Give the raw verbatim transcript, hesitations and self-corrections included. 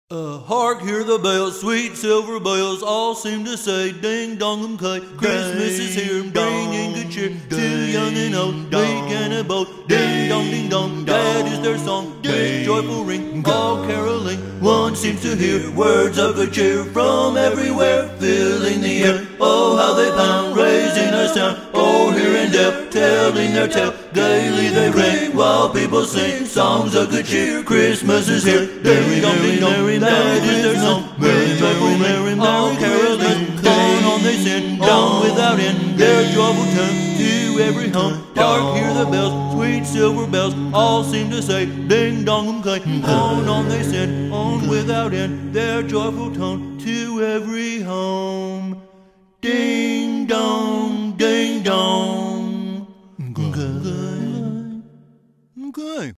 Uh, hark, hear the bells, sweet silver bells, all seem to say, ding dong um clay. Christmas is here, bringing good cheer to young and old, weak and a boat. Ding dong, ding dong, that is their song, big joyful ring, all caroling. One seems to hear words of good cheer from everywhere, filling the air. Oh, how they pound, raising a sound, oh, here and there, telling their tale. Gaily they ring while people sing songs of good cheer. Christmas is here, ding dong, ding dong, that is their song. Merry, joyful, merry, all caroling. On, on they sing, down without end, their joyful tune to every home. Hark, hear the bells, sweet silver bells, all seem to say, ding dong um clay. On, on they sing, on without end, their joyful tone to every home. Ding dong, ding dong. Okay. Okay.